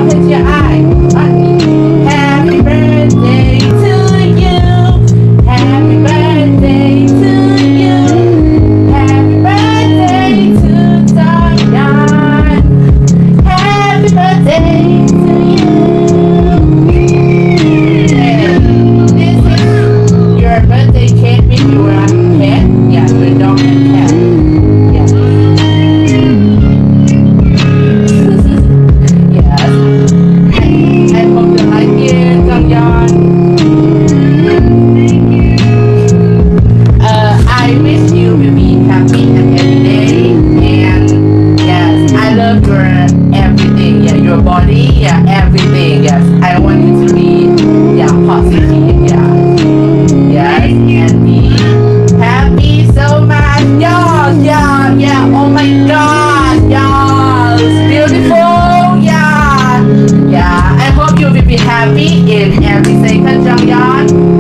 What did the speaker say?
open your eye. Happy birthday to you. Happy birthday to you. Happy birthday to Zion. Happy birthday to you. And this is your birthday cake with your cat. Yeah, your dog and cat. Yeah. Yes. I hope you like it, Jonghyun. I wish you will be happy and every day. And yes, I love your everything. Yeah, your body. Yeah, everything. Yes, I want you to be positive. Yeah, yes, and be happy so much. Yeah. Oh my God. Yeah, it's beautiful. Yeah. I hope you will be happy in every second, Jonghyun.